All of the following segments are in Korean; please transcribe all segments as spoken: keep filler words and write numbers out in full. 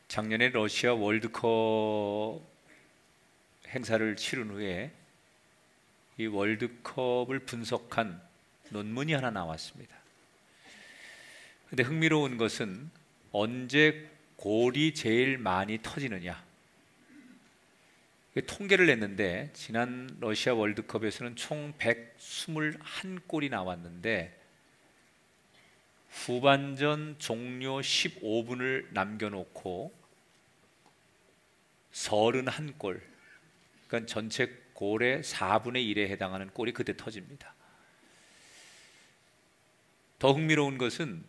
작년에 러시아 월드컵 행사를 치른 후에 이 월드컵을 분석한 논문이 하나 나왔습니다. 근데 흥미로운 것은 언제 골이 제일 많이 터지느냐, 통계를 냈는데 지난 러시아 월드컵에서는 총 백이십일 골이 나왔는데 후반전 종료 십오 분을 남겨놓고 삼십일 골, 그러니까 전체 골의 사분의 일에 해당하는 골이 그때 터집니다. 더 흥미로운 것은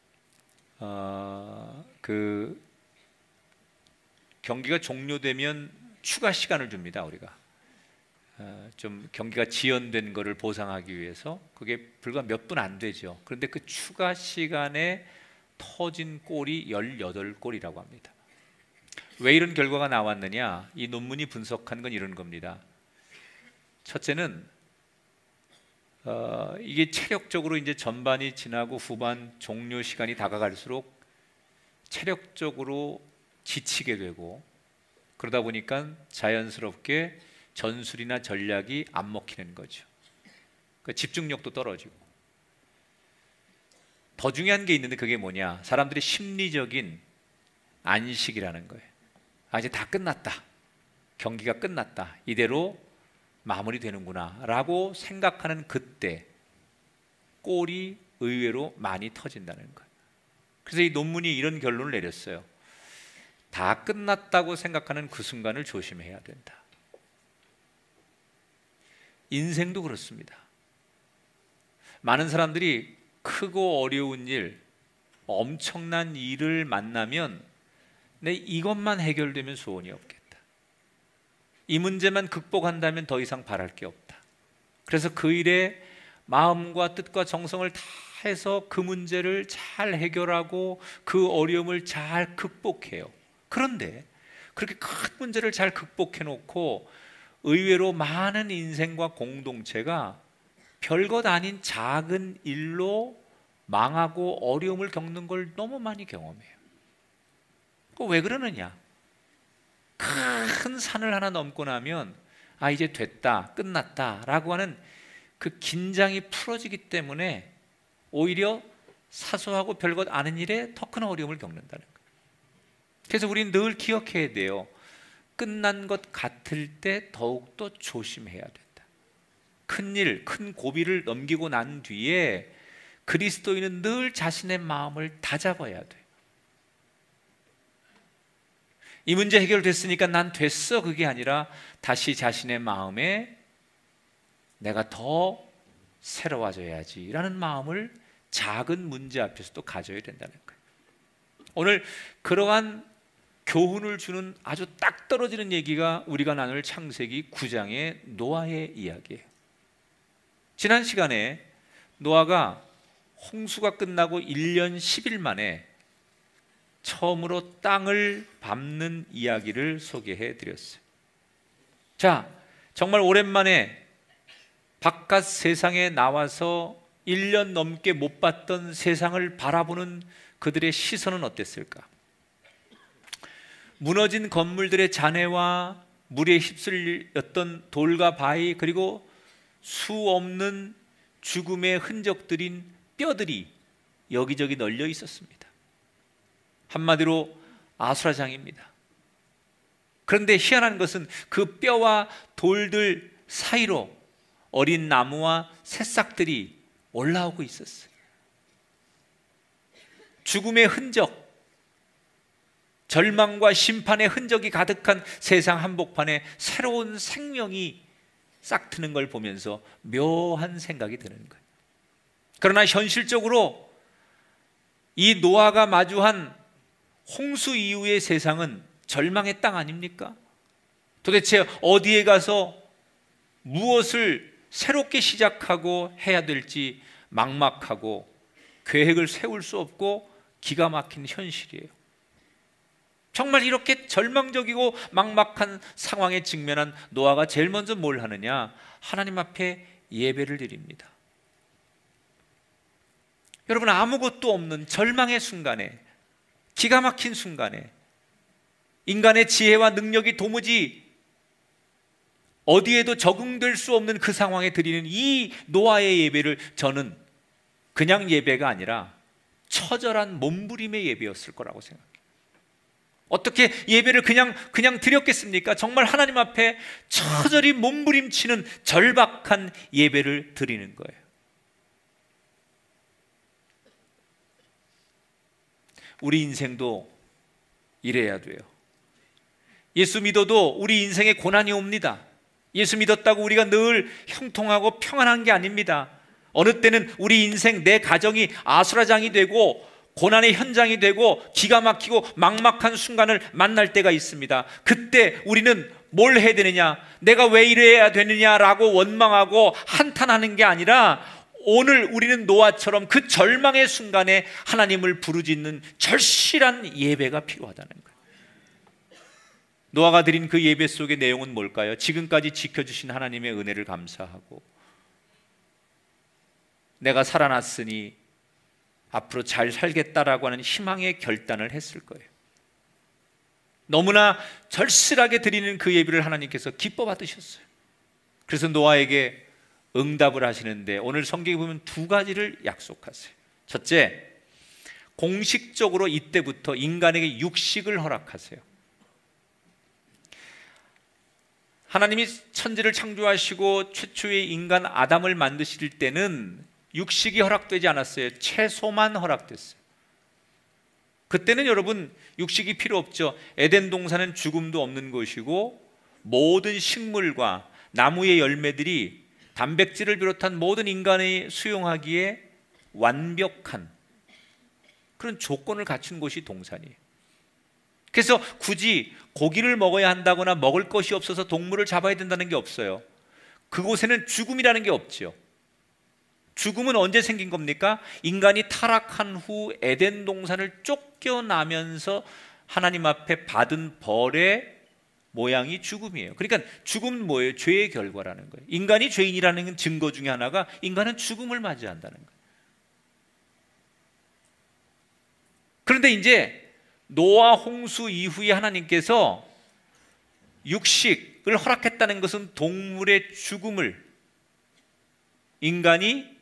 어, 그 경기가 종료되면 추가 시간을 줍니다. 우리가 어, 좀 경기가 지연된 거를 보상하기 위해서. 그게 불과 몇 분 안 되죠. 그런데 그 추가 시간에 터진 골이 십팔 골이라고 합니다. 왜 이런 결과가 나왔느냐? 이 논문이 분석한 건 이런 겁니다. 첫째는 어, 이게 체력적으로 이제 전반이 지나고 후반 종료 시간이 다가갈수록 체력적으로 지치게 되고, 그러다 보니까 자연스럽게 전술이나 전략이 안 먹히는 거죠. 그 집중력도 떨어지고. 더 중요한 게 있는데 그게 뭐냐? 사람들의 심리적인 안식이라는 거예요. 아, 이제 다 끝났다, 경기가 끝났다, 이대로 마무리되는구나 라고 생각하는 그때 골이 의외로 많이 터진다는 거예요. 그래서 이 논문이 이런 결론을 내렸어요. 다 끝났다고 생각하는 그 순간을 조심해야 된다. 인생도 그렇습니다. 많은 사람들이 크고 어려운 일, 엄청난 일을 만나면 내 이것만 해결되면 소원이 없겠다, 이 문제만 극복한다면 더 이상 바랄 게 없다. 그래서 그 일에 마음과 뜻과 정성을 다해서 그 문제를 잘 해결하고 그 어려움을 잘 극복해요. 그런데 그렇게 큰 문제를 잘 극복해 놓고 의외로 많은 인생과 공동체가 별것 아닌 작은 일로 망하고 어려움을 겪는 걸 너무 많이 경험해요. 왜 그러느냐? 큰 산을 하나 넘고 나면 아, 이제 됐다, 끝났다 라고 하는 그 긴장이 풀어지기 때문에 오히려 사소하고 별것 아닌 일에 더 큰 어려움을 겪는다는 거예요. 그래서 우리는 늘 기억해야 돼요. 끝난 것 같을 때 더욱더 조심해야 된다. 큰 일, 큰 고비를 넘기고 난 뒤에 그리스도인은 늘 자신의 마음을 다잡아야 돼요. 이 문제 해결됐으니까 난 됐어, 그게 아니라 다시 자신의 마음에 내가 더 새로워져야지 라는 마음을 작은 문제 앞에서도 가져야 된다는 거예요. 오늘 그러한 교훈을 주는 아주 딱 떨어지는 얘기가 우리가 나눌 창세기 구 장의 노아의 이야기예요. 지난 시간에 노아가 홍수가 끝나고 일 년 십 일 만에 처음으로 땅을 밟는 이야기를 소개해 드렸어요. 자, 정말 오랜만에 바깥 세상에 나와서 일 년 넘게 못 봤던 세상을 바라보는 그들의 시선은 어땠을까? 무너진 건물들의 잔해와 물에 휩쓸렸던 돌과 바위, 그리고 수 없는 죽음의 흔적들인 뼈들이 여기저기 널려 있었습니다. 한마디로 아수라장입니다. 그런데 희한한 것은 그 뼈와 돌들 사이로 어린 나무와 새싹들이 올라오고 있었어요. 죽음의 흔적, 절망과 심판의 흔적이 가득한 세상 한복판에 새로운 생명이 싹트는 걸 보면서 묘한 생각이 드는 거예요. 그러나 현실적으로 이 노아가 마주한 홍수 이후의 세상은 절망의 땅 아닙니까? 도대체 어디에 가서 무엇을 새롭게 시작하고 해야 될지 막막하고 계획을 세울 수 없고 기가 막힌 현실이에요. 정말 이렇게 절망적이고 막막한 상황에 직면한 노아가 제일 먼저 뭘 하느냐? 하나님 앞에 예배를 드립니다. 여러분, 아무것도 없는 절망의 순간에, 기가 막힌 순간에 인간의 지혜와 능력이 도무지 어디에도 적응될 수 없는 그 상황에 드리는 이 노아의 예배를 저는 그냥 예배가 아니라 처절한 몸부림의 예배였을 거라고 생각해요. 어떻게 예배를 그냥 그냥 드렸겠습니까? 정말 하나님 앞에 처절히 몸부림치는 절박한 예배를 드리는 거예요. 우리 인생도 이래야 돼요. 예수 믿어도 우리 인생에 고난이 옵니다. 예수 믿었다고 우리가 늘 형통하고 평안한 게 아닙니다. 어느 때는 우리 인생, 내 가정이 아수라장이 되고 고난의 현장이 되고 기가 막히고 막막한 순간을 만날 때가 있습니다. 그때 우리는 뭘 해야 되느냐, 내가 왜 이래야 되느냐라고 원망하고 한탄하는 게 아니라 오늘 우리는 노아처럼 그 절망의 순간에 하나님을 부르짖는 절실한 예배가 필요하다는 거예요. 노아가 드린 그 예배 속의 내용은 뭘까요? 지금까지 지켜주신 하나님의 은혜를 감사하고 내가 살아났으니 앞으로 잘 살겠다라고 하는 희망의 결단을 했을 거예요. 너무나 절실하게 드리는 그 예배를 하나님께서 기뻐 받으셨어요. 그래서 노아에게 응답을 하시는데 오늘 성경에 보면 두 가지를 약속하세요. 첫째, 공식적으로 이때부터 인간에게 육식을 허락하세요. 하나님이 천지를 창조하시고 최초의 인간 아담을 만드실 때는 육식이 허락되지 않았어요. 채소만 허락됐어요. 그때는 여러분 육식이 필요 없죠. 에덴 동산은 죽음도 없는 곳이고 모든 식물과 나무의 열매들이 단백질을 비롯한 모든 인간이 수용하기에 완벽한 그런 조건을 갖춘 곳이 동산이에요. 그래서 굳이 고기를 먹어야 한다거나 먹을 것이 없어서 동물을 잡아야 된다는 게 없어요. 그곳에는 죽음이라는 게 없죠. 죽음은 언제 생긴 겁니까? 인간이 타락한 후 에덴 동산을 쫓겨나면서 하나님 앞에 받은 벌의 모양이 죽음이에요. 그러니까 죽음은 뭐예요? 죄의 결과라는 거예요. 인간이 죄인이라는 증거 중에 하나가 인간은 죽음을 맞이한다는 거예요. 그런데 이제 노아 홍수 이후에 하나님께서 육식을 허락했다는 것은 동물의 죽음을 인간이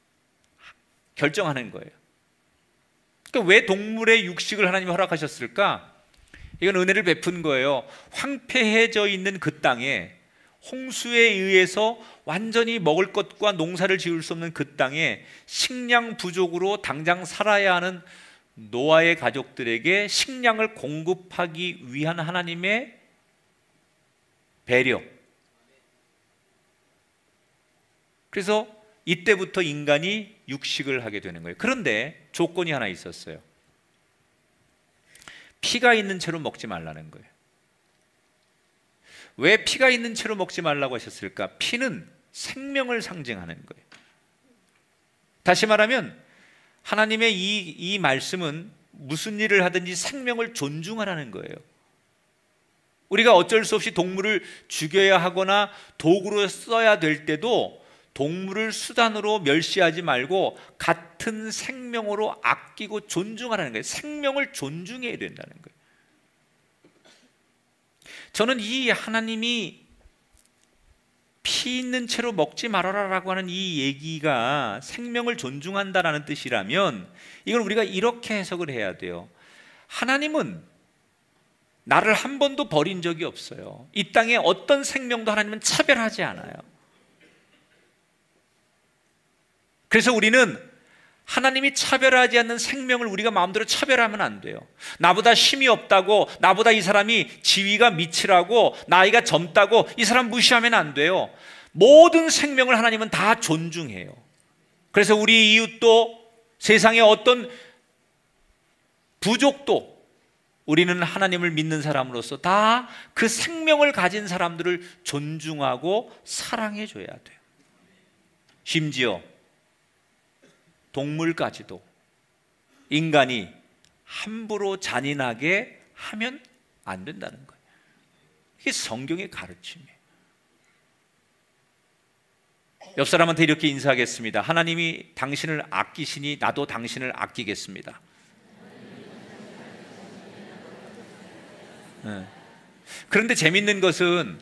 결정하는 거예요. 그러니까 왜 동물의 육식을 하나님이 허락하셨을까? 이건 은혜를 베푼 거예요. 황폐해져 있는 그 땅에 홍수에 의해서 완전히 먹을 것과 농사를 지을 수 없는 그 땅에 식량 부족으로 당장 살아야 하는 노아의 가족들에게 식량을 공급하기 위한 하나님의 배려. 그래서 이때부터 인간이 육식을 하게 되는 거예요. 그런데 조건이 하나 있었어요. 피가 있는 채로 먹지 말라는 거예요. 왜 피가 있는 채로 먹지 말라고 하셨을까? 피는 생명을 상징하는 거예요. 다시 말하면 하나님의 이, 이 말씀은 무슨 일을 하든지 생명을 존중하라는 거예요. 우리가 어쩔 수 없이 동물을 죽여야 하거나 도구로 써야 될 때도 동물을 수단으로 멸시하지 말고 같은 생명으로 아끼고 존중하라는 거예요. 생명을 존중해야 된다는 거예요. 저는 이 하나님이 피 있는 채로 먹지 말아라라고 하는 이 얘기가 생명을 존중한다라는 뜻이라면 이걸 우리가 이렇게 해석을 해야 돼요. 하나님은 나를 한 번도 버린 적이 없어요. 이 땅에 어떤 생명도 하나님은 차별하지 않아요. 그래서 우리는 하나님이 차별하지 않는 생명을 우리가 마음대로 차별하면 안 돼요. 나보다 힘이 없다고, 나보다 이 사람이 지위가 미치라고, 나이가 젊다고 이 사람 무시하면 안 돼요. 모든 생명을 하나님은 다 존중해요. 그래서 우리 이웃도 세상의 어떤 부족도 우리는 하나님을 믿는 사람으로서 다 그 생명을 가진 사람들을 존중하고 사랑해 줘야 돼요. 심지어 동물까지도 인간이 함부로 잔인하게 하면 안 된다는 거예요. 이게 성경의 가르침이에요. 옆 사람한테 이렇게 인사하겠습니다. 하나님이 당신을 아끼시니 나도 당신을 아끼겠습니다. 네. 그런데 재밌는 것은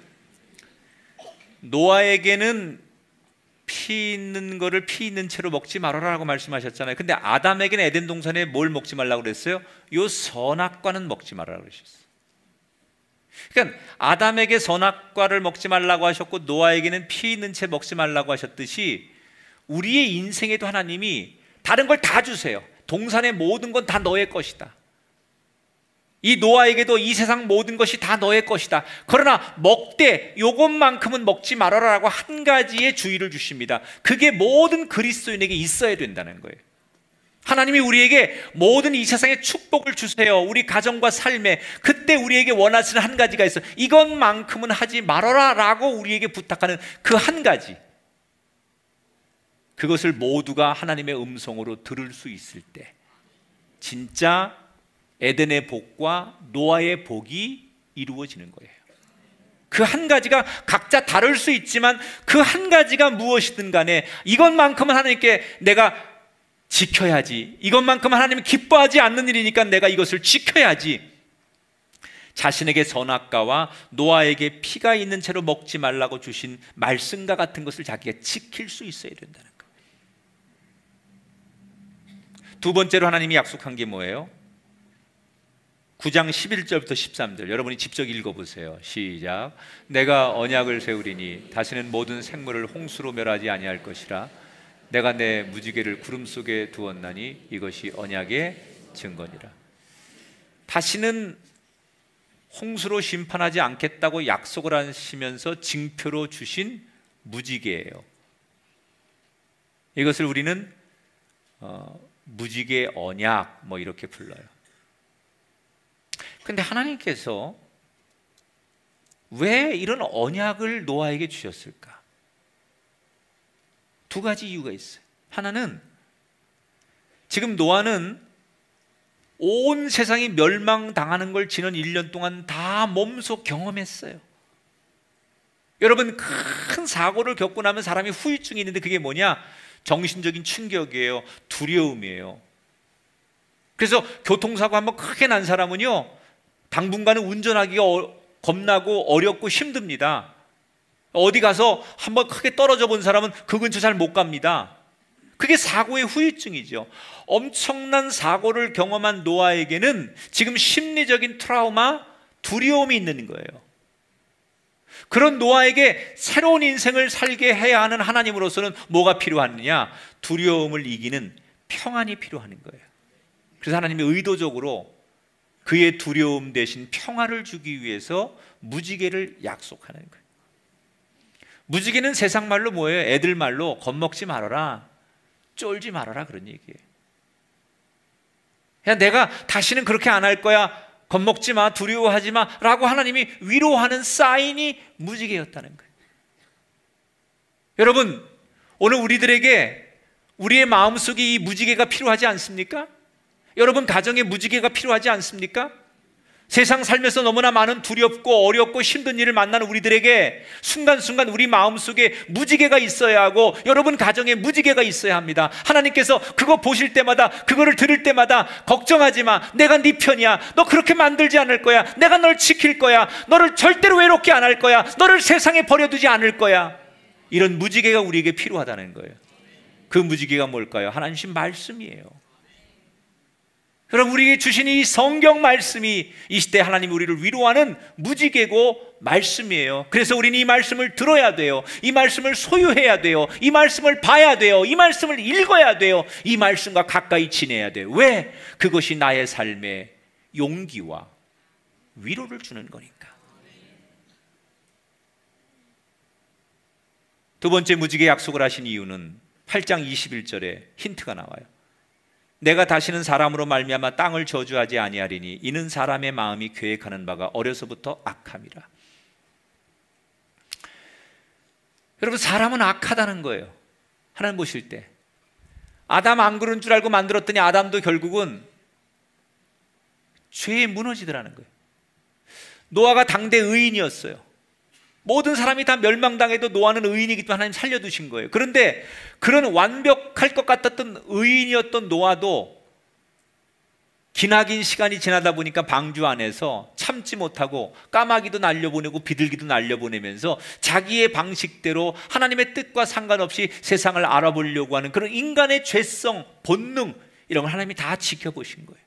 노아에게는 피 있는 거를 피 있는 채로 먹지 말아라라고 말씀하셨잖아요. 근데 아담에게는 에덴 동산에 뭘 먹지 말라고 그랬어요? 요 선악과는 먹지 말아라고 그러셨어요. 그러니까 아담에게 선악과를 먹지 말라고 하셨고 노아에게는 피 있는 채 먹지 말라고 하셨듯이 우리의 인생에도 하나님이 다른 걸 다 주세요. 동산의 모든 건 다 너의 것이다. 이 노아에게도 이 세상 모든 것이 다 너의 것이다. 그러나 먹되 요것만큼은 먹지 말아라라고 한 가지의 주의를 주십니다. 그게 모든 그리스도인에게 있어야 된다는 거예요. 하나님이 우리에게 모든 이 세상의 축복을 주세요. 우리 가정과 삶에. 그때 우리에게 원하시는 한 가지가 있어요. 이것만큼은 하지 말아라라고 우리에게 부탁하는 그 한 가지. 그것을 모두가 하나님의 음성으로 들을 수 있을 때 진짜 에덴의 복과 노아의 복이 이루어지는 거예요. 그 한 가지가 각자 다를 수 있지만 그 한 가지가 무엇이든 간에 이것만큼은 하나님께 내가 지켜야지, 이것만큼은 하나님이 기뻐하지 않는 일이니까 내가 이것을 지켜야지, 자신에게 선악과와 노아에게 피가 있는 채로 먹지 말라고 주신 말씀과 같은 것을 자기가 지킬 수 있어야 된다는 거예요. 두 번째로 하나님이 약속한 게 뭐예요? 구 장 십일 절부터 십삼 절 여러분이 직접 읽어보세요. 시작. 내가 언약을 세우리니 다시는 모든 생물을 홍수로 멸하지 아니할 것이라. 내가 내 무지개를 구름 속에 두었나니 이것이 언약의 증거니라. 다시는 홍수로 심판하지 않겠다고 약속을 하시면서 징표로 주신 무지개예요. 이것을 우리는 어, 무지개 언약 뭐 이렇게 불러요. 근데 하나님께서 왜 이런 언약을 노아에게 주셨을까? 두 가지 이유가 있어요. 하나는 지금 노아는 온 세상이 멸망당하는 걸 지난 일 년 동안 다 몸소 경험했어요. 여러분, 큰 사고를 겪고 나면 사람이 후유증이 있는데 그게 뭐냐? 정신적인 충격이에요. 두려움이에요. 그래서 교통사고 한번 크게 난 사람은요, 당분간은 운전하기가 어, 겁나고 어렵고 힘듭니다. 어디 가서 한번 크게 떨어져 본 사람은 그 근처 잘 못 갑니다. 그게 사고의 후유증이죠. 엄청난 사고를 경험한 노아에게는 지금 심리적인 트라우마, 두려움이 있는 거예요. 그런 노아에게 새로운 인생을 살게 해야 하는 하나님으로서는 뭐가 필요하느냐? 두려움을 이기는 평안이 필요한 거예요. 그래서 하나님이 의도적으로 그의 두려움 대신 평화를 주기 위해서 무지개를 약속하는 거예요. 무지개는 세상 말로 뭐예요? 애들 말로 겁먹지 말아라, 쫄지 말아라, 그런 얘기예요. 야, 내가 다시는 그렇게 안 할 거야, 겁먹지 마, 두려워하지 마 라고 하나님이 위로하는 사인이 무지개였다는 거예요. 여러분, 오늘 우리들에게 우리의 마음속에 이 무지개가 필요하지 않습니까? 여러분 가정에 무지개가 필요하지 않습니까? 세상 살면서 너무나 많은 두렵고 어렵고 힘든 일을 만나는 우리들에게 순간순간 우리 마음속에 무지개가 있어야 하고 여러분 가정에 무지개가 있어야 합니다. 하나님께서 그거 보실 때마다, 그거를 들을 때마다 걱정하지 마, 내가 네 편이야, 너 그렇게 만들지 않을 거야, 내가 널 지킬 거야, 너를 절대로 외롭게 안 할 거야, 너를 세상에 버려두지 않을 거야. 이런 무지개가 우리에게 필요하다는 거예요. 그 무지개가 뭘까요? 하나님 말씀이에요. 여러분, 우리에게 주신 이 성경 말씀이 이 시대 하나님 우리를 위로하는 무지개고 말씀이에요. 그래서 우리는 이 말씀을 들어야 돼요. 이 말씀을 소유해야 돼요. 이 말씀을 봐야 돼요. 이 말씀을 읽어야 돼요. 이 말씀과 가까이 지내야 돼요. 왜? 그것이 나의 삶에 용기와 위로를 주는 거니까. 두 번째 무지개 약속을 하신 이유는 팔 장 이십일 절에 힌트가 나와요. 내가 다시는 사람으로 말미암아 땅을 저주하지 아니하리니 이는 사람의 마음이 계획하는 바가 어려서부터 악함이라. 여러분, 사람은 악하다는 거예요. 하나님 보실 때 아담 안 그런 줄 알고 만들었더니 아담도 결국은 죄에 무너지더라는 거예요. 노아가 당대 의인이었어요. 모든 사람이 다 멸망당해도 노아는 의인이기 때문에 하나님 살려두신 거예요. 그런데 그런 완벽할 것 같았던 의인이었던 노아도 기나긴 시간이 지나다 보니까 방주 안에서 참지 못하고 까마귀도 날려보내고 비둘기도 날려보내면서 자기의 방식대로 하나님의 뜻과 상관없이 세상을 알아보려고 하는 그런 인간의 죄성, 본능, 이런 걸 하나님이 다 지켜보신 거예요.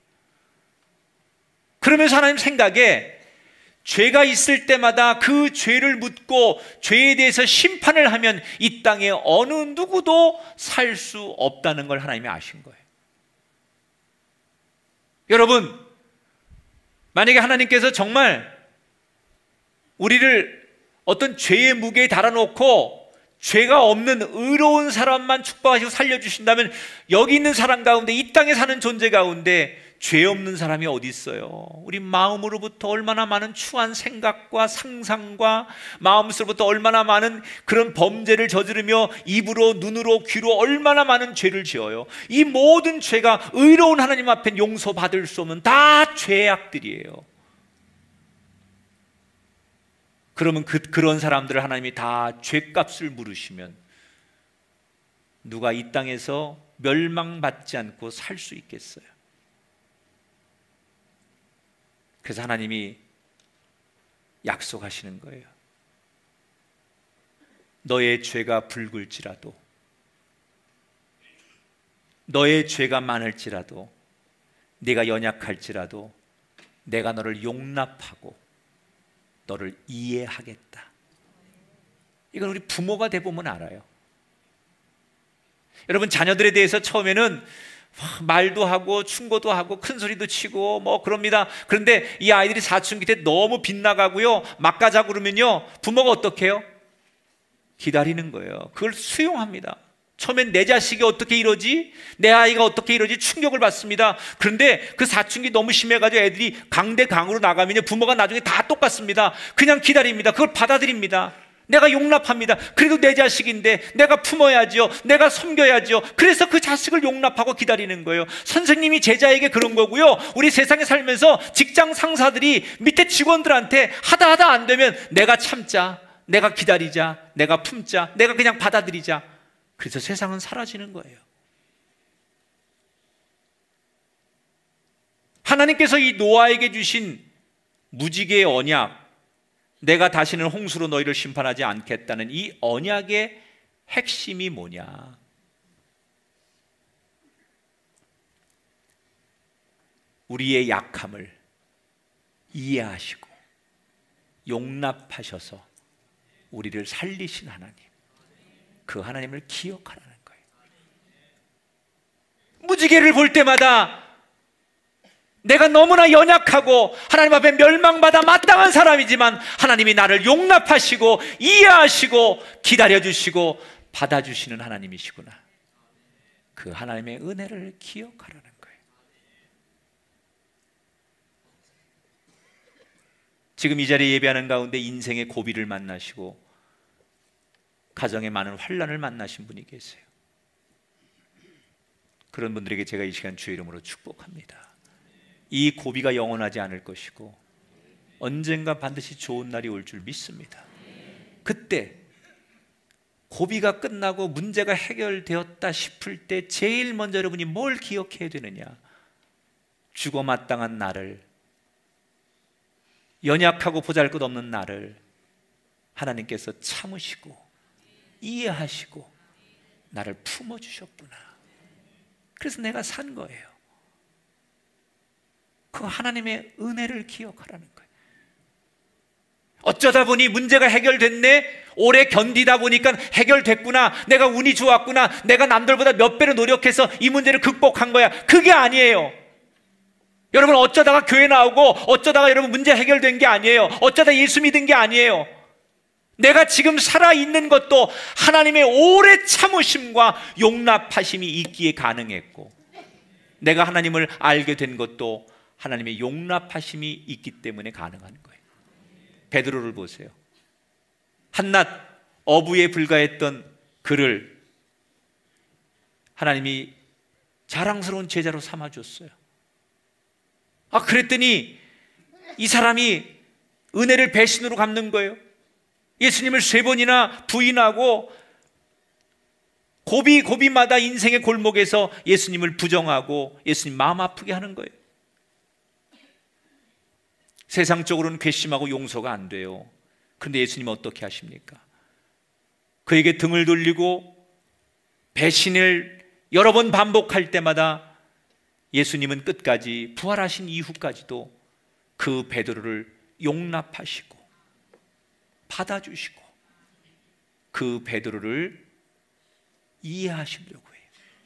그러면서 하나님 생각에 죄가 있을 때마다 그 죄를 묻고 죄에 대해서 심판을 하면 이 땅에 어느 누구도 살 수 없다는 걸 하나님이 아신 거예요. 여러분, 만약에 하나님께서 정말 우리를 어떤 죄의 무게에 달아놓고 죄가 없는 의로운 사람만 축복하시고 살려주신다면 여기 있는 사람 가운데, 이 땅에 사는 존재 가운데 죄 없는 사람이 어디 있어요? 우리 마음으로부터 얼마나 많은 추한 생각과 상상과 마음으로부터 얼마나 많은 그런 범죄를 저지르며 입으로, 눈으로, 귀로 얼마나 많은 죄를 지어요. 이 모든 죄가 의로운 하나님 앞에 용서받을 수 없는 다 죄악들이에요. 그러면 그, 그런 사람들을 하나님이 다 죄값을 물으시면 누가 이 땅에서 멸망받지 않고 살 수 있겠어요? 그래서 하나님이 약속하시는 거예요. 너의 죄가 붉을지라도, 너의 죄가 많을지라도, 네가 연약할지라도 내가 너를 용납하고 너를 이해하겠다. 이건 우리 부모가 돼보면 알아요. 여러분, 자녀들에 대해서 처음에는 말도 하고 충고도 하고 큰 소리도 치고 뭐 그럽니다. 그런데 이 아이들이 사춘기 때 너무 빗나가고요, 막 가자 그러면요, 부모가 어떻게 해요? 기다리는 거예요. 그걸 수용합니다. 처음엔 내 자식이 어떻게 이러지? 내 아이가 어떻게 이러지? 충격을 받습니다. 그런데 그 사춘기 너무 심해가지고 애들이 강대강으로 나가면요, 부모가 나중에 다 똑같습니다. 그냥 기다립니다. 그걸 받아들입니다. 내가 용납합니다. 그래도 내 자식인데 내가 품어야죠. 내가 섬겨야죠. 그래서 그 자식을 용납하고 기다리는 거예요. 선생님이 제자에게 그런 거고요, 우리 세상에 살면서 직장 상사들이 밑에 직원들한테 하다 하다 안 되면 내가 참자, 내가 기다리자, 내가 품자, 내가 그냥 받아들이자. 그래서 세상은 사라지는 거예요. 하나님께서 이 노아에게 주신 무지개의 언약, 내가 다시는 홍수로 너희를 심판하지 않겠다는 이 언약의 핵심이 뭐냐? 우리의 약함을 이해하시고 용납하셔서 우리를 살리신 하나님, 그 하나님을 기억하라는 거예요. 무지개를 볼 때마다 내가 너무나 연약하고 하나님 앞에 멸망받아 마땅한 사람이지만 하나님이 나를 용납하시고 이해하시고 기다려주시고 받아주시는 하나님이시구나. 그 하나님의 은혜를 기억하라는 거예요. 지금 이 자리에 예배하는 가운데 인생의 고비를 만나시고 가정에 많은 환난을 만나신 분이 계세요. 그런 분들에게 제가 이 시간 주의 이름으로 축복합니다. 이 고비가 영원하지 않을 것이고 언젠가 반드시 좋은 날이 올 줄 믿습니다. 그때 고비가 끝나고 문제가 해결되었다 싶을 때 제일 먼저 여러분이 뭘 기억해야 되느냐? 죽어 마땅한 나를, 연약하고 보잘것없는 나를 하나님께서 참으시고 이해하시고 나를 품어주셨구나. 그래서 내가 산 거예요. 그 하나님의 은혜를 기억하라는 거예요. 어쩌다 보니 문제가 해결됐네, 오래 견디다 보니까 해결됐구나, 내가 운이 좋았구나, 내가 남들보다 몇 배로 노력해서 이 문제를 극복한 거야. 그게 아니에요. 여러분, 어쩌다가 교회 나오고 어쩌다가 여러분 문제 해결된 게 아니에요. 어쩌다 예수 믿은 게 아니에요. 내가 지금 살아있는 것도 하나님의 오래 참으심과 용납하심이 있기에 가능했고, 내가 하나님을 알게 된 것도 하나님의 용납하심이 있기 때문에 가능한 거예요. 베드로를 보세요. 한낱 어부에 불과했던 그를 하나님이 자랑스러운 제자로 삼아줬어요. 아, 그랬더니 이 사람이 은혜를 배신으로 갚는 거예요. 예수님을 세 번이나 부인하고 고비 고비마다 인생의 골목에서 예수님을 부정하고 예수님 마음 아프게 하는 거예요. 세상적으로는 괘씸하고 용서가 안 돼요. 그런데 예수님은 어떻게 하십니까? 그에게 등을 돌리고 배신을 여러 번 반복할 때마다 예수님은 끝까지 부활하신 이후까지도 그 베드로를 용납하시고 받아주시고 그 베드로를 이해하시려고 해요.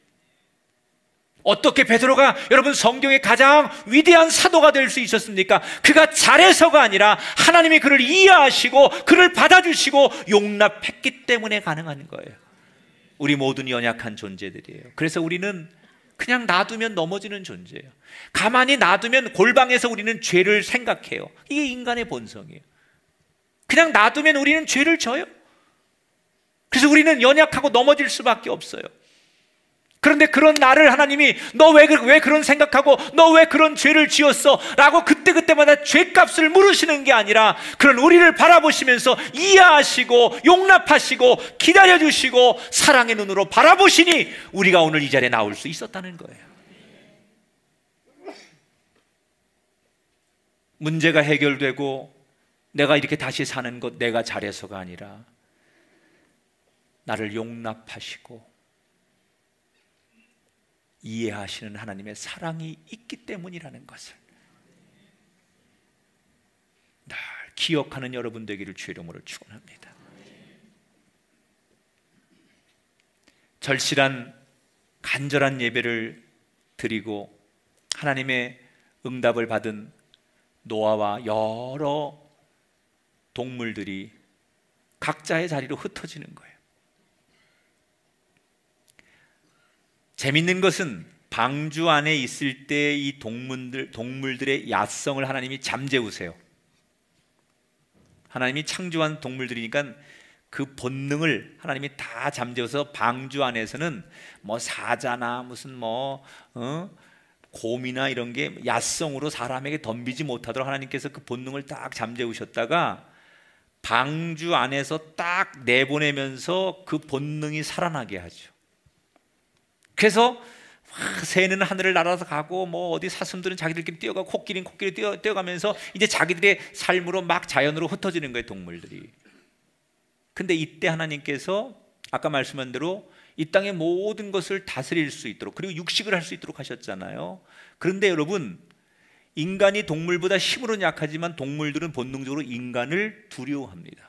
어떻게 베드로가 여러분 성경의 가장 위대한 사도가 될 수 있었습니까? 그가 잘해서가 아니라 하나님이 그를 이해하시고 그를 받아주시고 용납했기 때문에 가능한 거예요. 우리 모든 연약한 존재들이에요. 그래서 우리는 그냥 놔두면 넘어지는 존재예요. 가만히 놔두면 골방에서 우리는 죄를 생각해요. 이게 인간의 본성이에요. 그냥 놔두면 우리는 죄를 져요. 그래서 우리는 연약하고 넘어질 수밖에 없어요. 그런데 그런 나를 하나님이 너 왜 왜 그런 생각하고 너 왜 그런 죄를 지었어? 라고 그때그때마다 죄값을 물으시는 게 아니라 그런 우리를 바라보시면서 이해하시고 용납하시고 기다려주시고 사랑의 눈으로 바라보시니 우리가 오늘 이 자리에 나올 수 있었다는 거예요. 문제가 해결되고 내가 이렇게 다시 사는 것 내가 잘해서가 아니라 나를 용납하시고 이해하시는 하나님의 사랑이 있기 때문이라는 것을 늘 기억하는 여러분 되기를 주의 이름으로 축원합니다. 절실한 간절한 예배를 드리고 하나님의 응답을 받은 노아와 여러 동물들이 각자의 자리로 흩어지는 거예요. 재밌는 것은 방주 안에 있을 때 이 동물들, 동물들의 야성을 하나님이 잠재우세요. 하나님이 창조한 동물들이니까 그 본능을 하나님이 다 잠재워서 방주 안에서는 뭐 사자나 무슨 뭐 어? 곰이나 이런 게 야성으로 사람에게 덤비지 못하도록 하나님께서 그 본능을 딱 잠재우셨다가 방주 안에서 딱 내보내면서 그 본능이 살아나게 하죠. 그래서 새는 하늘을 날아서 가고 뭐 어디 사슴들은 자기들끼리 뛰어가고 코끼리는 코끼리 뛰어, 뛰어가면서 이제 자기들의 삶으로 막 자연으로 흩어지는 거예요, 동물들이. 근데 이때 하나님께서 아까 말씀한 대로 이 땅의 모든 것을 다스릴 수 있도록 그리고 육식을 할 수 있도록 하셨잖아요. 그런데 여러분, 인간이 동물보다 힘으로는 약하지만 동물들은 본능적으로 인간을 두려워합니다.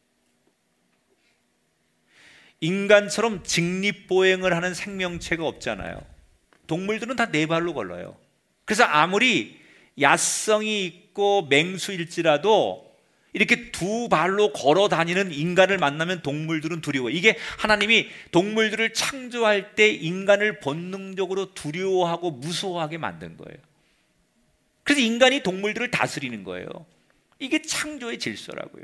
인간처럼 직립보행을 하는 생명체가 없잖아요. 동물들은 다 네 발로 걸어요. 그래서 아무리 야성이 있고 맹수일지라도 이렇게 두 발로 걸어 다니는 인간을 만나면 동물들은 두려워요. 이게 하나님이 동물들을 창조할 때 인간을 본능적으로 두려워하고 무서워하게 만든 거예요. 그래서 인간이 동물들을 다스리는 거예요. 이게 창조의 질서라고요.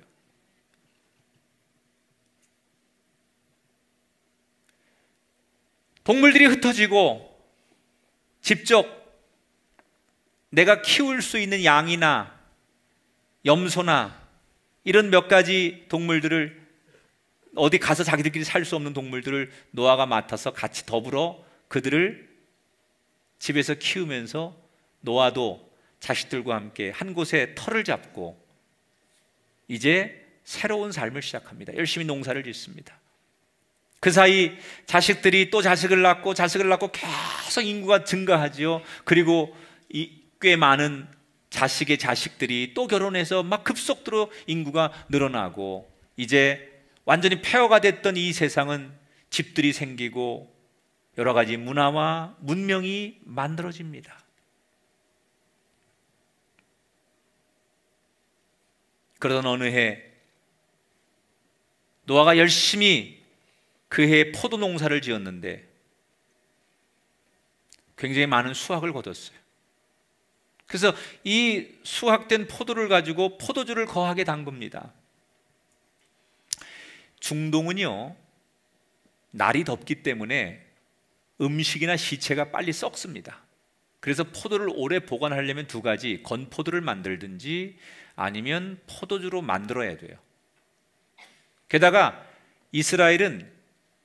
동물들이 흩어지고 직접 내가 키울 수 있는 양이나 염소나 이런 몇 가지 동물들을 어디 가서 자기들끼리 살 수 없는 동물들을 노아가 맡아서 같이 더불어 그들을 집에서 키우면서 노아도 자식들과 함께 한 곳에 터를 잡고 이제 새로운 삶을 시작합니다. 열심히 농사를 짓습니다. 그 사이 자식들이 또 자식을 낳고 자식을 낳고 계속 인구가 증가하지요. 그리고 이 꽤 많은 자식의 자식들이 또 결혼해서 막 급속도로 인구가 늘어나고 이제 완전히 폐허가 됐던 이 세상은 집들이 생기고 여러 가지 문화와 문명이 만들어집니다. 그러던 어느 해 노아가 열심히 그 해에 포도 농사를 지었는데 굉장히 많은 수확을 거뒀어요. 그래서 이 수확된 포도를 가지고 포도주를 거하게 담급니다. 중동은요, 날이 덥기 때문에 음식이나 시체가 빨리 썩습니다. 그래서 포도를 오래 보관하려면 두 가지, 건포도를 만들든지 아니면 포도주로 만들어야 돼요. 게다가 이스라엘은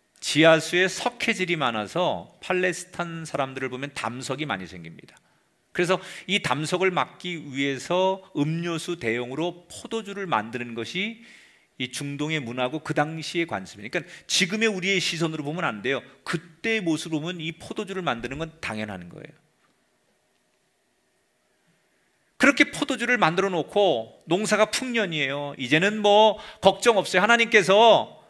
지하수에 석회질이 많아서 팔레스타인 사람들을 보면 담석이 많이 생깁니다. 그래서 이 담석을 막기 위해서 음료수 대용으로 포도주를 만드는 것이 이 중동의 문화고 그 당시의 관습이에요. 그러니까 지금의 우리의 시선으로 보면 안 돼요. 그때의 모습으로 보면 이 포도주를 만드는 건 당연한 거예요. 그렇게 포도주를 만들어 놓고 농사가 풍년이에요. 이제는 뭐 걱정 없어요. 하나님께서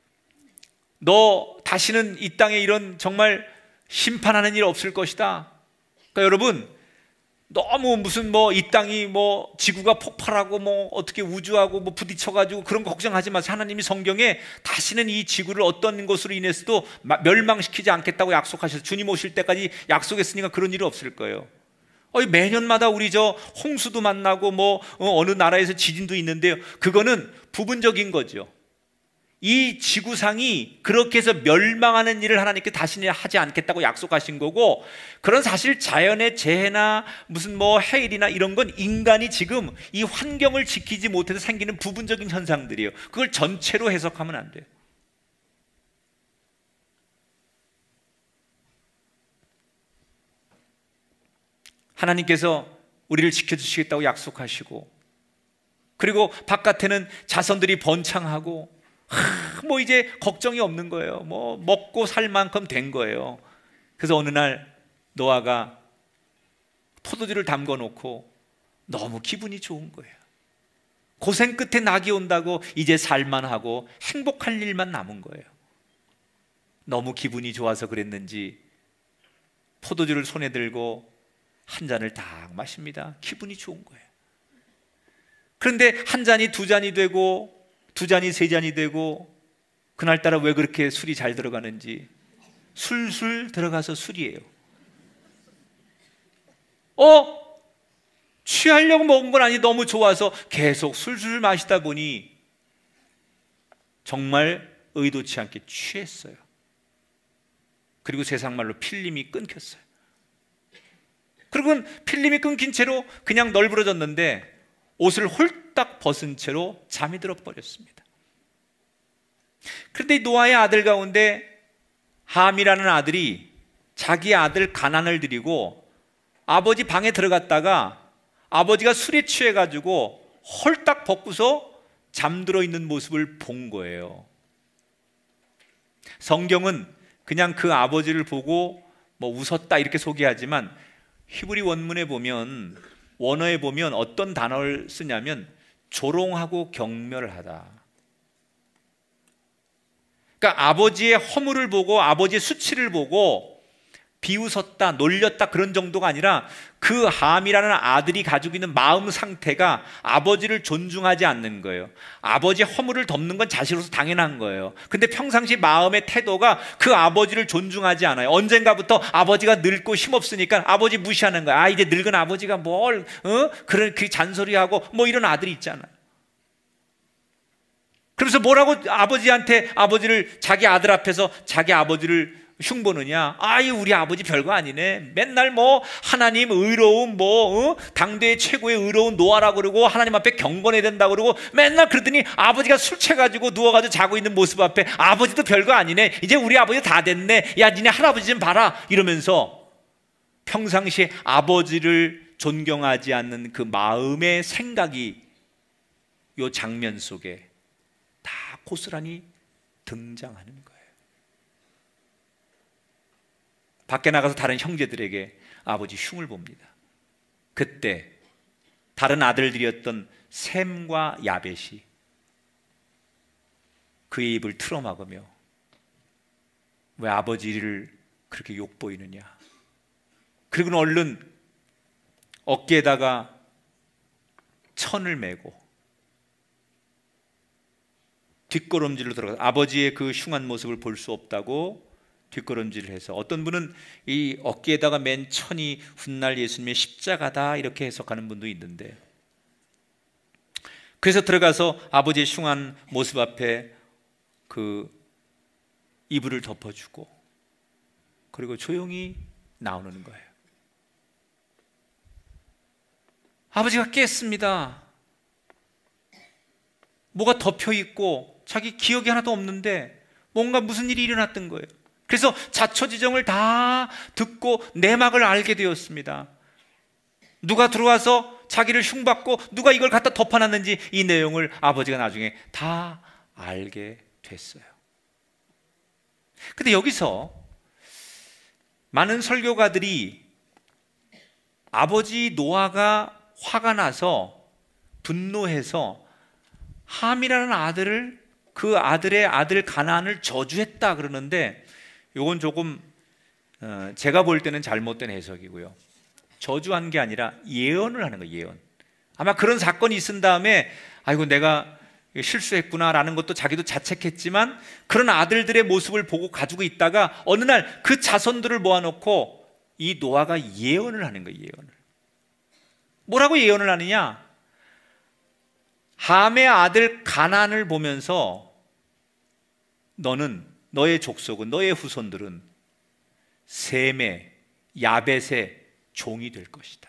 너 다시는 이 땅에 이런 정말 심판하는 일 없을 것이다. 그러니까 여러분, 너무 무슨 뭐 이 땅이 뭐 지구가 폭발하고 뭐 어떻게 우주하고 뭐 부딪혀가지고 그런 거 걱정하지 마세요. 하나님이 성경에 다시는 이 지구를 어떤 것으로 인해서도 멸망시키지 않겠다고 약속하셔서 주님 오실 때까지 약속했으니까 그런 일이 없을 거예요. 어, 매년마다 우리 저 홍수도 만나고 뭐 어느 나라에서 지진도 있는데요. 그거는 부분적인 거죠. 이 지구상이 그렇게 해서 멸망하는 일을 하나님께 다시는 하지 않겠다고 약속하신 거고, 그런 사실 자연의 재해나 무슨 뭐 해일이나 이런 건 인간이 지금 이 환경을 지키지 못해서 생기는 부분적인 현상들이에요. 그걸 전체로 해석하면 안 돼요. 하나님께서 우리를 지켜주시겠다고 약속하시고, 그리고 바깥에는 자손들이 번창하고 하, 뭐 이제 걱정이 없는 거예요. 뭐 먹고 살 만큼 된 거예요. 그래서 어느 날 노아가 포도주를 담궈 놓고 너무 기분이 좋은 거예요. 고생 끝에 낙이 온다고 이제 살만하고 행복할 일만 남은 거예요. 너무 기분이 좋아서 그랬는지 포도주를 손에 들고 한 잔을 딱 마십니다. 기분이 좋은 거예요. 그런데 한 잔이 두 잔이 되고 두 잔이 세 잔이 되고, 그날따라 왜 그렇게 술이 잘 들어가는지 술술 들어가서 술이에요. 어? 취하려고 먹은 건 아니, 너무 좋아서 계속 술술 마시다 보니 정말 의도치 않게 취했어요. 그리고 세상말로 필름이 끊겼어요. 그리고 필름이 끊긴 채로 그냥 널브러졌는데 옷을 홀딱 벗은 채로 잠이 들어버렸습니다. 그런데 노아의 아들 가운데 함이라는 아들이 자기 아들 가난을 드리고 아버지 방에 들어갔다가 아버지가 술에 취해가지고 홀딱 벗고서 잠들어 있는 모습을 본 거예요. 성경은 그냥 그 아버지를 보고 뭐 웃었다 이렇게 소개하지만 히브리 원문에 보면, 원어에 보면 어떤 단어를 쓰냐면 조롱하고 경멸하다. 그러니까 아버지의 허물을 보고 아버지의 수치를 보고 비웃었다, 놀렸다 그런 정도가 아니라 그 함이라는 아들이 가지고 있는 마음 상태가 아버지를 존중하지 않는 거예요. 아버지의 허물을 덮는 건 자식으로서 당연한 거예요. 근데 평상시 마음의 태도가 그 아버지를 존중하지 않아요. 언젠가부터 아버지가 늙고 힘없으니까 아버지 무시하는 거야. 아, 이제 늙은 아버지가 뭘 어? 그런 그 잔소리하고 뭐 이런 아들이 있잖아요. 그래서 뭐라고 아버지한테 아버지를 자기 아들 앞에서 자기 아버지를 흉보느냐? 아이, 우리 아버지 별거 아니네. 맨날 뭐 하나님 의로운 뭐 어? 당대의 최고의 의로운 노아라고 그러고 하나님 앞에 경건해야 된다고 그러고 맨날 그러더니 아버지가 술 취해가지고 누워가지고 자고 있는 모습 앞에 아버지도 별거 아니네. 이제 우리 아버지 다 됐네. 야, 니네 할아버지 좀 봐라. 이러면서 평상시에 아버지를 존경하지 않는 그 마음의 생각이 이 장면 속에 다 고스란히 등장하는 거예요. 밖에 나가서 다른 형제들에게 아버지 흉을 봅니다. 그때 다른 아들들이었던 셈과 야벳이 그의 입을 틀어막으며 왜 아버지를 그렇게 욕보이느냐. 그리고는 얼른 어깨에다가 천을 메고 뒷걸음질로 들어가서 아버지의 그 흉한 모습을 볼 수 없다고 뒷걸음질을 해서, 어떤 분은 이 어깨에다가 맨 천이 훗날 예수님의 십자가다 이렇게 해석하는 분도 있는데, 그래서 들어가서 아버지의 흉한 모습 앞에 그 이불을 덮어주고 그리고 조용히 나오는 거예요. 아버지가 깼습니다. 뭐가 덮여 있고 자기 기억이 하나도 없는데 뭔가 무슨 일이 일어났던 거예요. 그래서 자초지종을 다 듣고 내막을 알게 되었습니다. 누가 들어와서 자기를 흉받고 누가 이걸 갖다 덮어놨는지 이 내용을 아버지가 나중에 다 알게 됐어요. 근데 여기서 많은 설교가들이 아버지 노아가 화가 나서 분노해서 함이라는 아들을, 그 아들의 아들 가나안을 저주했다 그러는데, 이건 조금 어, 제가 볼 때는 잘못된 해석이고요. 저주한 게 아니라 예언을 하는 거예요. 예언. 아마 그런 사건이 있은 다음에 아이고 내가 실수했구나라는 것도 자기도 자책했지만, 그런 아들들의 모습을 보고 가지고 있다가 어느 날 그 자손들을 모아놓고 이 노아가 예언을 하는 거예요. 예언을. 뭐라고 예언을 하느냐? 함의 아들 가나안을 보면서 너는, 너의 족속은, 너의 후손들은 셈의, 야벳의 종이 될 것이다.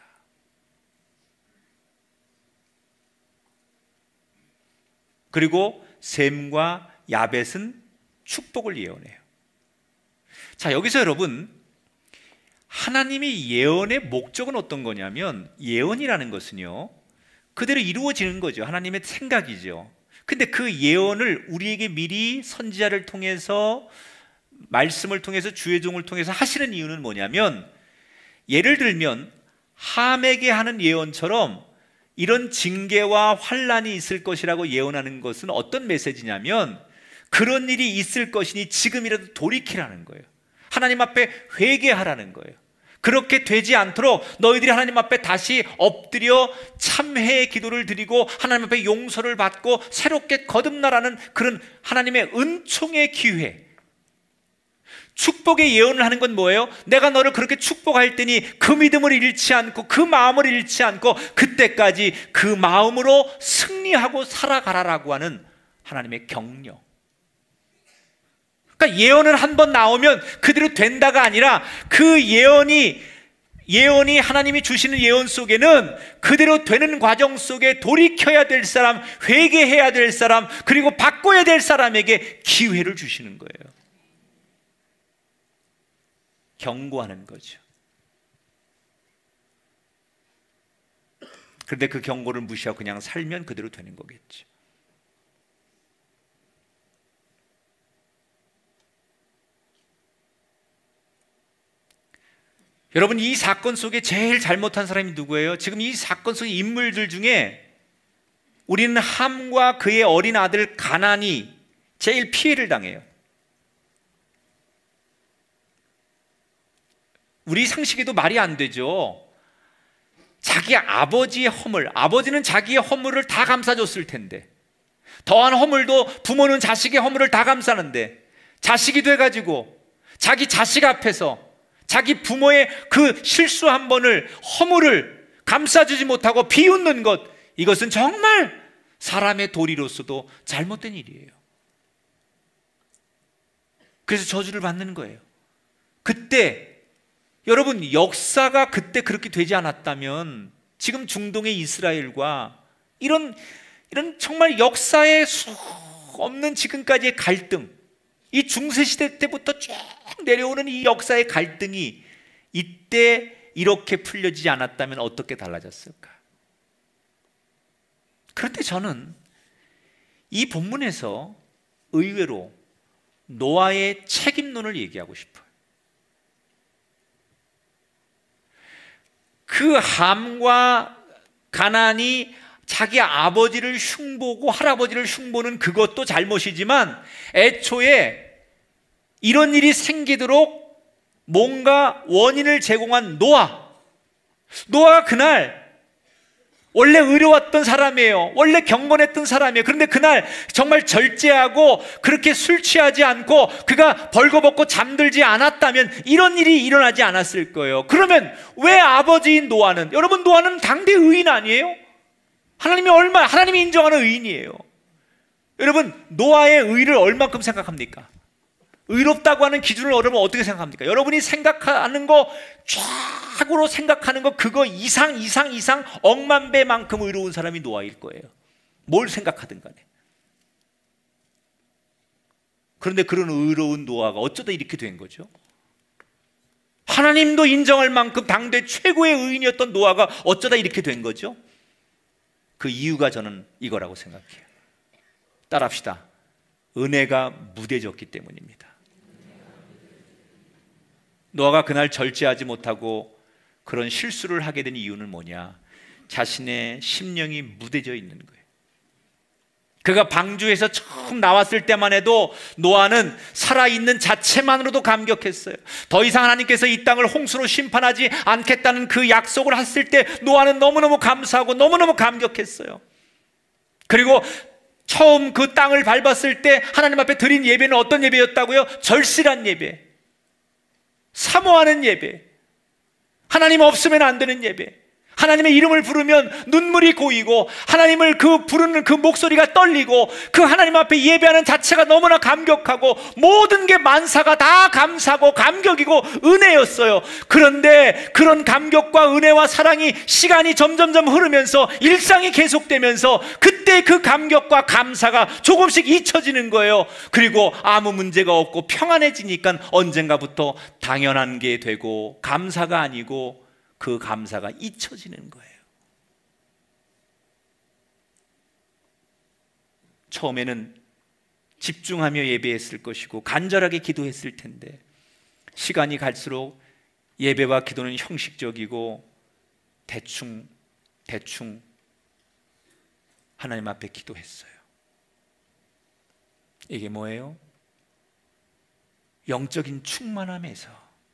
그리고 셈과 야벳은 축복을 예언해요. 자, 여기서 여러분, 하나님의 예언의 목적은 어떤 거냐면, 예언이라는 것은요 그대로 이루어지는 거죠. 하나님의 생각이죠. 근데 그 예언을 우리에게 미리 선지자를 통해서, 말씀을 통해서, 주의 종을 통해서 하시는 이유는 뭐냐면, 예를 들면 함에게 하는 예언처럼 이런 징계와 환란이 있을 것이라고 예언하는 것은 어떤 메시지냐면, 그런 일이 있을 것이니 지금이라도 돌이키라는 거예요. 하나님 앞에 회개하라는 거예요. 그렇게 되지 않도록 너희들이 하나님 앞에 다시 엎드려 참회의 기도를 드리고 하나님 앞에 용서를 받고 새롭게 거듭나라는 그런 하나님의 은총의 기회. 축복의 예언을 하는 건 뭐예요? 내가 너를 그렇게 축복할 테니 그 믿음을 잃지 않고 그 마음을 잃지 않고 그때까지 그 마음으로 승리하고 살아가라라고 하는 하나님의 격려. 그러니까 예언을 한 번 나오면 그대로 된다가 아니라, 그 예언이 예언이 하나님이 주시는 예언 속에는 그대로 되는 과정 속에 돌이켜야 될 사람, 회개해야 될 사람, 그리고 바꿔야 될 사람에게 기회를 주시는 거예요. 경고하는 거죠. 그런데 그 경고를 무시하고 그냥 살면 그대로 되는 거겠죠. 여러분, 이 사건 속에 제일 잘못한 사람이 누구예요? 지금 이 사건 속의 인물들 중에 우리는 함과 그의 어린 아들 가나안이 제일 피해를 당해요. 우리 상식에도 말이 안 되죠. 자기 아버지의 허물, 아버지는 자기의 허물을 다 감싸줬을 텐데, 더한 허물도 부모는 자식의 허물을 다 감싸는데, 자식이 돼가지고 자기 자식 앞에서 자기 부모의 그 실수 한 번을, 허물을 감싸주지 못하고 비웃는 것, 이것은 정말 사람의 도리로서도 잘못된 일이에요. 그래서 저주를 받는 거예요. 그때 여러분, 역사가 그때 그렇게 되지 않았다면 지금 중동의 이스라엘과 이런 이런 정말 역사에 수 없는 지금까지의 갈등, 이 중세시대 때부터 쭉 내려오는 이 역사의 갈등이 이때 이렇게 풀려지지 않았다면 어떻게 달라졌을까? 그런데 저는 이 본문에서 의외로 노아의 책임론을 얘기하고 싶어요. 그 함과 가나안이 자기 아버지를 흉보고 할아버지를 흉보는 그것도 잘못이지만, 애초에 이런 일이 생기도록 뭔가 원인을 제공한 노아, 노아가 그날 원래 의로웠던 사람이에요. 원래 경건했던 사람이에요. 그런데 그날 정말 절제하고 그렇게 술 취하지 않고 그가 벌거벗고 잠들지 않았다면 이런 일이 일어나지 않았을 거예요. 그러면 왜 아버지인 노아는, 여러분 노아는 당대 의인 아니에요? 하나님이 얼마, 하나님이 인정하는 의인이에요. 여러분 노아의 의를 얼마큼 생각합니까? 의롭다고 하는 기준을 여러분 어떻게 생각합니까? 여러분이 생각하는 거, 쫙으로 생각하는 거, 그거 이상 이상 이상 억만 배만큼 의로운 사람이 노아일 거예요. 뭘 생각하든 간에. 그런데 그런 의로운 노아가 어쩌다 이렇게 된 거죠? 하나님도 인정할 만큼 당대 최고의 의인이었던 노아가 어쩌다 이렇게 된 거죠? 그 이유가 저는 이거라고 생각해요. 따라합시다. 은혜가 무뎌졌기 때문입니다. 노아가 그날 절제하지 못하고 그런 실수를 하게 된 이유는 뭐냐? 자신의 심령이 무뎌져 있는 거예요. 그가 방주에서 처음 나왔을 때만 해도 노아는 살아있는 자체만으로도 감격했어요. 더 이상 하나님께서 이 땅을 홍수로 심판하지 않겠다는 그 약속을 했을 때 노아는 너무너무 감사하고 너무너무 감격했어요. 그리고 처음 그 땅을 밟았을 때 하나님 앞에 드린 예배는 어떤 예배였다고요? 절실한 예배, 사모하는 예배, 하나님 없으면 안 되는 예배, 하나님의 이름을 부르면 눈물이 고이고 하나님을 그 부르는 그 목소리가 떨리고 그 하나님 앞에 예배하는 자체가 너무나 감격하고 모든 게 만사가 다 감사고 감격이고 은혜였어요. 그런데 그런 감격과 은혜와 사랑이 시간이 점점점 흐르면서 일상이 계속되면서 그때 그 감격과 감사가 조금씩 잊혀지는 거예요. 그리고 아무 문제가 없고 평안해지니까 언젠가부터 당연한 게 되고 감사가 아니고 그 감사가 잊혀지는 거예요. 처음에는 집중하며 예배했을 것이고 간절하게 기도했을 텐데 시간이 갈수록 예배와 기도는 형식적이고 대충 대충 하나님 앞에 기도했어요. 이게 뭐예요? 영적인 충만함에서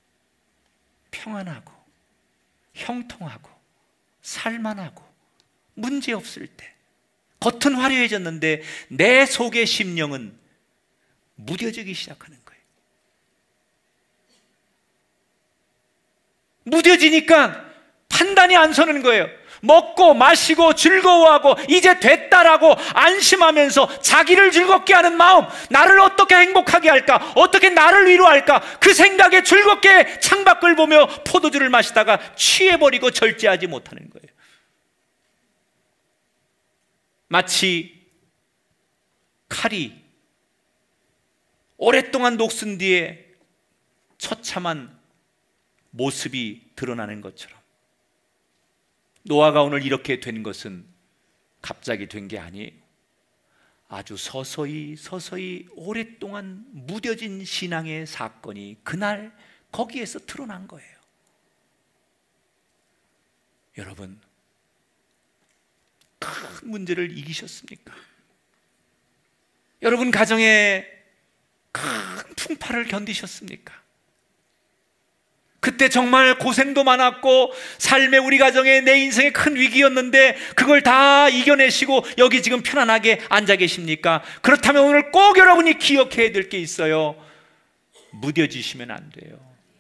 평안하고 형통하고 살만하고 문제없을 때 겉은 화려해졌는데 내 속의 심령은 무뎌지기 시작하는 거예요. 무뎌지니까 판단이 안 서는 거예요. 먹고 마시고 즐거워하고 이제 됐다라고 안심하면서 자기를 즐겁게 하는 마음, 나를 어떻게 행복하게 할까, 어떻게 나를 위로할까, 그 생각에 즐겁게 창밖을 보며 포도주를 마시다가 취해버리고 절제하지 못하는 거예요. 마치 칼이 오랫동안 녹슨 뒤에 처참한 모습이 드러나는 것처럼 노아가 오늘 이렇게 된 것은 갑자기 된 게 아니에요. 아주 서서히 서서히 오랫동안 무뎌진 신앙의 사건이 그날 거기에서 드러난 거예요. 여러분, 큰 문제를 이기셨습니까? 여러분 가정에 큰 풍파를 견디셨습니까? 그때 정말 고생도 많았고 삶의 우리 가정에 내 인생의 큰 위기였는데 그걸 다 이겨내시고 여기 지금 편안하게 앉아 계십니까? 그렇다면 오늘 꼭 여러분이 기억해야 될 게 있어요. 무뎌지시면 안 돼요.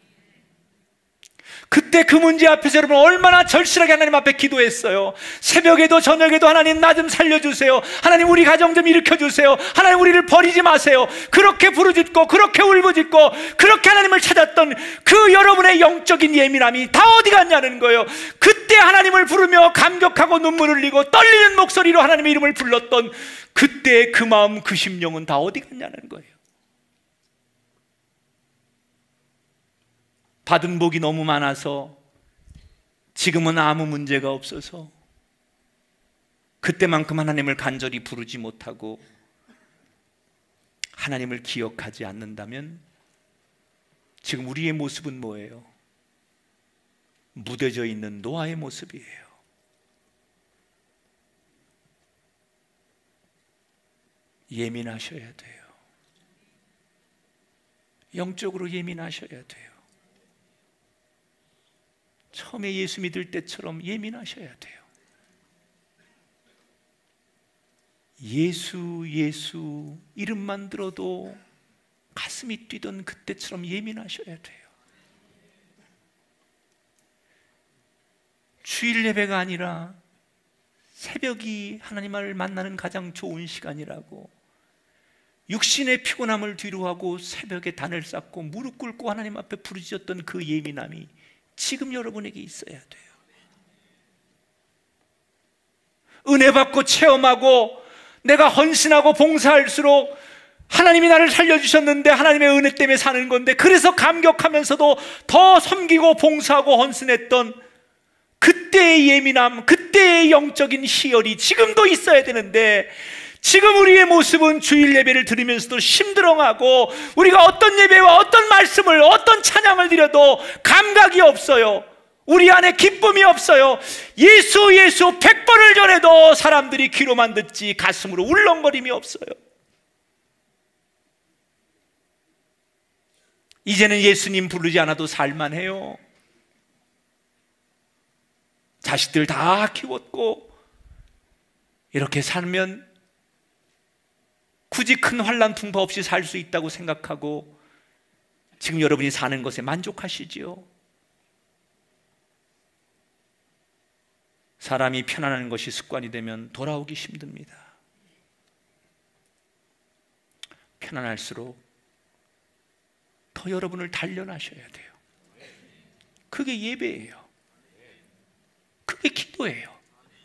그때 그 문제 앞에서 여러분 얼마나 절실하게 하나님 앞에 기도했어요. 새벽에도 저녁에도 하나님 나 좀 살려주세요. 하나님 우리 가정 좀 일으켜주세요. 하나님 우리를 버리지 마세요. 그렇게 부르짖고 그렇게 울부짖고 그렇게 하나님을 찾았던 그 여러분의 영적인 예민함이 다 어디 갔냐는 거예요. 그때 하나님을 부르며 감격하고 눈물을 흘리고 떨리는 목소리로 하나님의 이름을 불렀던 그때 그 마음 그 심령은 다 어디 갔냐는 거예요. 받은 복이 너무 많아서 지금은 아무 문제가 없어서 그때만큼 하나님을 간절히 부르지 못하고 하나님을 기억하지 않는다면 지금 우리의 모습은 뭐예요? 무뎌져 있는 노아의 모습이에요. 예민하셔야 돼요. 영적으로 예민하셔야 돼요. 처음에 예수 믿을 때처럼 예민하셔야 돼요. 예수 예수 이름만 들어도 가슴이 뛰던 그때처럼 예민하셔야 돼요. 주일 예배가 아니라 새벽이 하나님을 만나는 가장 좋은 시간이라고 육신의 피곤함을 뒤로하고 새벽에 단을 쌓고 무릎 꿇고 하나님 앞에 부르짖었던 그 예민함이 지금 여러분에게 있어야 돼요. 은혜 받고 체험하고 내가 헌신하고 봉사할수록 하나님이 나를 살려주셨는데 하나님의 은혜 때문에 사는 건데, 그래서 감격하면서도 더 섬기고 봉사하고 헌신했던 그때의 예민함, 그때의 영적인 희열이 지금도 있어야 되는데, 지금 우리의 모습은 주일 예배를 드리면서도 심드렁하고, 우리가 어떤 예배와 어떤 말씀을, 어떤 찬양을 드려도 감각이 없어요. 우리 안에 기쁨이 없어요. 예수 예수 백 번을 전해도 사람들이 귀로만 듣지 가슴으로 울렁거림이 없어요. 이제는 예수님 부르지 않아도 살만해요. 자식들 다 키웠고 이렇게 살면 굳이 큰 환난 풍파 없이 살 수 있다고 생각하고 지금 여러분이 사는 것에 만족하시지요? 사람이 편안한 것이 습관이 되면 돌아오기 힘듭니다. 편안할수록 더 여러분을 단련하셔야 돼요. 그게 예배예요. 그게 기도예요.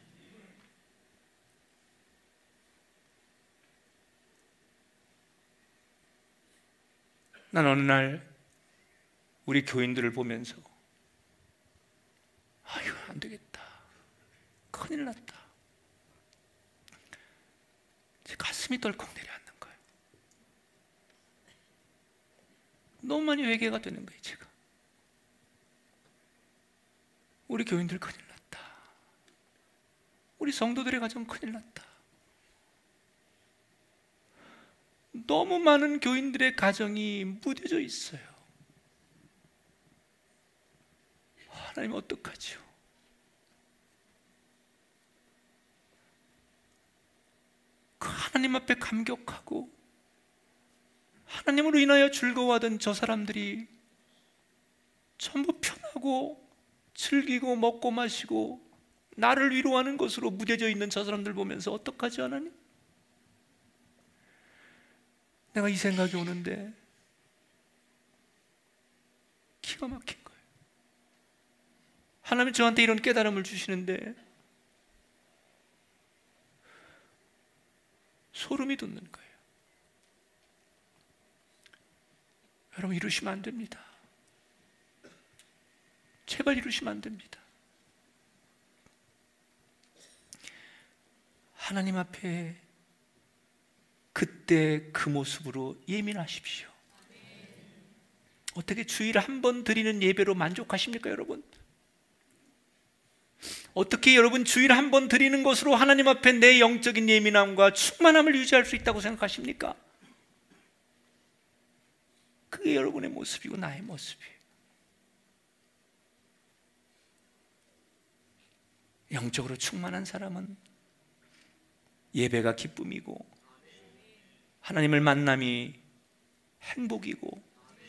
난 어느 날 우리 교인들을 보면서 아유, 안 되겠다, 큰일 났다, 제 가슴이 덜컥 내려앉는 거예요. 너무 많이 회개가 되는 거예요. 제가 우리 교인들 큰일 났다, 우리 성도들의 가정 큰일 났다. 너무 많은 교인들의 가정이 무뎌져 있어요. 하나님 어떡하지요? 그 하나님 앞에 감격하고 하나님으로 인하여 즐거워하던 저 사람들이 전부 편하고 즐기고 먹고 마시고 나를 위로하는 것으로 무뎌져 있는 저 사람들 보면서 어떡하지 하나님? 내가 이 생각이 오는데 기가 막힌 거예요. 하나님 저한테 이런 깨달음을 주시는데 소름이 돋는 거예요. 여러분, 이러시면 안 됩니다. 제발 이러시면 안 됩니다. 하나님 앞에 그때 그 모습으로 예민하십시오. 어떻게 주일에 한 번 드리는 예배로 만족하십니까, 여러분? 어떻게 여러분 주일에 한 번 드리는 것으로 하나님 앞에 내 영적인 예민함과 충만함을 유지할 수 있다고 생각하십니까? 그게 여러분의 모습이고 나의 모습이에요. 영적으로 충만한 사람은 예배가 기쁨이고 하나님을 만남이 행복이고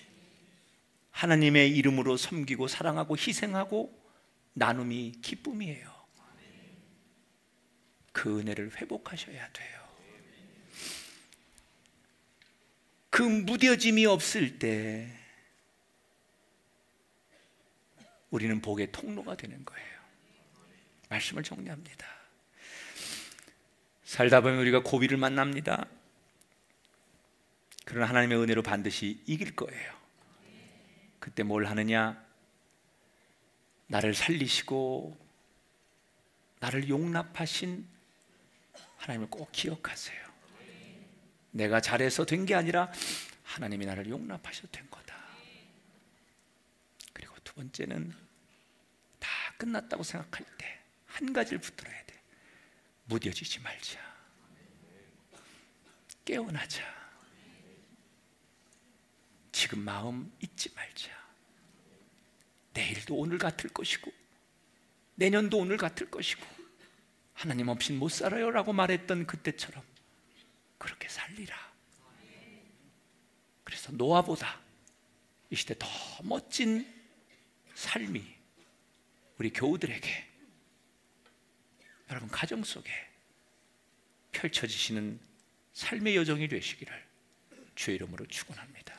하나님의 이름으로 섬기고 사랑하고 희생하고 나눔이 기쁨이에요. 그 은혜를 회복하셔야 돼요. 그 무뎌짐이 없을 때 우리는 복의 통로가 되는 거예요. 말씀을 정리합니다. 살다 보면 우리가 고비를 만납니다. 그러나 하나님의 은혜로 반드시 이길 거예요. 그때 뭘 하느냐? 나를 살리시고 나를 용납하신 하나님을 꼭 기억하세요. 내가 잘해서 된 게 아니라 하나님이 나를 용납하셔도 된 거다. 그리고 두 번째는 다 끝났다고 생각할 때 한 가지를 붙들어야 돼. 무뎌지지 말자. 깨어나자. 지금 마음 잊지 말자. 내일도 오늘 같을 것이고 내년도 오늘 같을 것이고 하나님 없인 못 살아요 라고 말했던 그때처럼 그렇게 살리라. 그래서 노아보다 이 시대 더 멋진 삶이 우리 교우들에게, 여러분 가정 속에 펼쳐지시는 삶의 여정이 되시기를 주의 이름으로 축원합니다.